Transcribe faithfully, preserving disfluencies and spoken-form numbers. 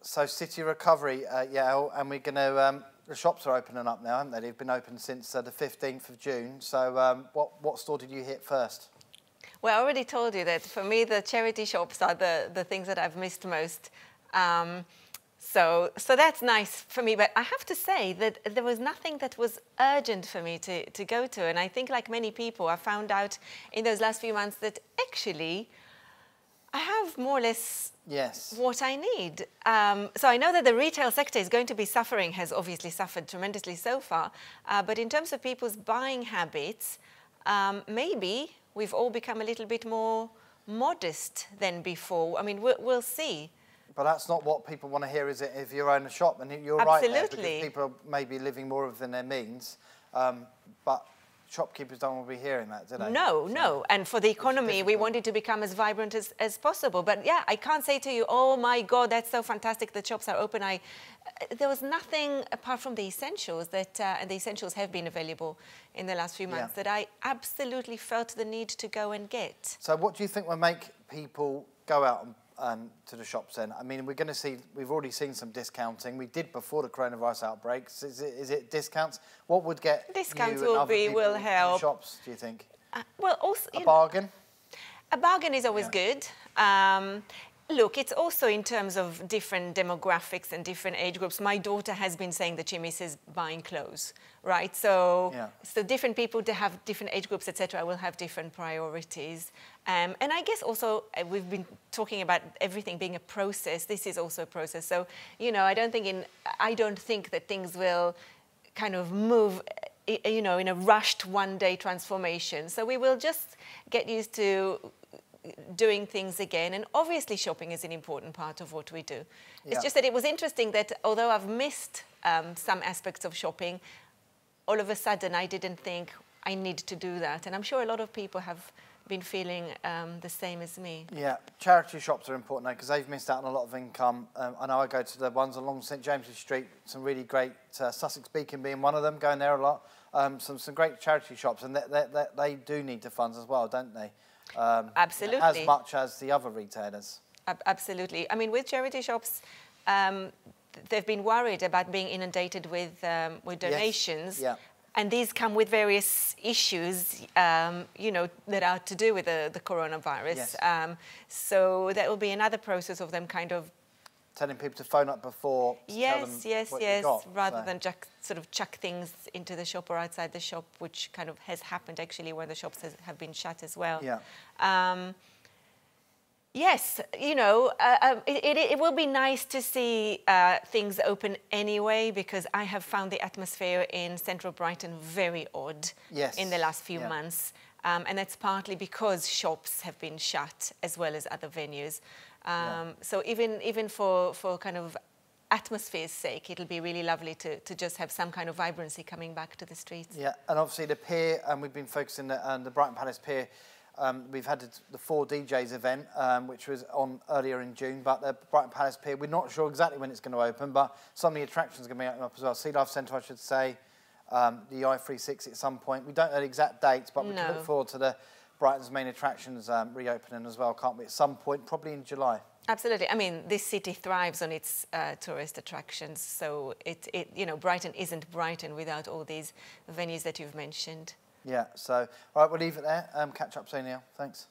So city recovery, uh, yeah, and we're going to. Um, the shops are opening up now, haven't they? They've been open since uh, the fifteenth of June. So, um, what what store did you hit first? Well, I already told you that for me, the charity shops are the the things that I've missed most. Um, so, so that's nice for me. But I have to say that there was nothing that was urgent for me to to go to, and I think, like many people, I found out in those last few months that actually I have more or less yes. what I need. Um, so I know that the retail sector is going to be suffering, has obviously suffered tremendously so far. Uh, but in terms of people's buying habits, um, maybe we've all become a little bit more modest than before. I mean, we'll, we'll see. But that's not what people want to hear, is it? If you own a shop, and you're Absolutely. right there, because people are maybe living more within their means. Um, but shopkeepers don't want to be hearing that, do they? No, so, no. And for the economy, we want it to become as vibrant as, as possible. But yeah, I can't say to you, oh my God, that's so fantastic, the shops are open. I, uh, there was nothing apart from the essentials that, uh, and the essentials have been available in the last few months, yeah. that I absolutely felt the need to go and get. So what do you think will make people go out and Um, to the shops then? I mean, we're going to see, we've already seen some discounting. We did before the coronavirus outbreaks. Is it, is it discounts? What would get discounts you will and other be, people will help. in shops, do you think? Uh, well, also... A bargain? A bargain is always yeah. good. Um, look, it's also in terms of different demographics and different age groups. My daughter has been saying that she misses buying clothes, right? So, yeah. so different people to have different age groups, et cetera, will have different priorities. Um, and I guess also uh, we've been talking about everything being a process. This is also a process. So, you know, I don't think in I don't think that things will kind of move, you know, in a rushed one-day transformation. So we will just get used to doing things again, and obviously shopping is an important part of what we do. Yeah. It's just that it was interesting that although I've missed um, some aspects of shopping, all of a sudden I didn't think I need to do that, and I'm sure a lot of people have been feeling um, the same as me. Yeah, charity shops are important now because they've missed out on a lot of income. Um, I know I go to the ones along St James's Street, some really great, uh, Sussex Beacon being one of them, going there a lot. Um, some some great charity shops, and they, they, they, they do need the funds as well, don't they? Um, Absolutely. As much as the other retailers. Ab absolutely. I mean, with charity shops, um, they've been worried about being inundated with um, with donations. Yes. Yeah. And these come with various issues, um, you know, that are to do with the, the coronavirus. Yes. Um, so that will be another process of them kind of telling people to phone up before. To yes, tell them yes, what yes. got, rather so. than just sort of chuck things into the shop or outside the shop, which kind of has happened actually where the shops has, have been shut as well. Yeah. Um, Yes, you know, uh, uh, it, it, it will be nice to see uh, things open anyway, because I have found the atmosphere in central Brighton very odd yes. in the last few yeah. months. Um, and that's partly because shops have been shut as well as other venues. Um, yeah. So even, even for, for kind of atmosphere's sake, it'll be really lovely to, to just have some kind of vibrancy coming back to the streets. Yeah, and obviously the pier, and we've been focusing on the Brighton Palace Pier. Um, we've had the four D Js event, um, which was on earlier in June, but the Brighton Palace Pier, we're not sure exactly when it's going to open, but some of the attractions are going to be opening up as well. Sea Life Centre, I should say, um, the I three sixty at some point. We don't know the exact dates, but we no. can look forward to the Brighton's main attractions um, reopening as well, can't we, at some point, probably in July. Absolutely. I mean, this city thrives on its uh, tourist attractions, so it, it, you know, Brighton isn't Brighton without all these venues that you've mentioned. Yeah, so, all right, we'll leave it there. Um, catch up soon, Neil. Thanks.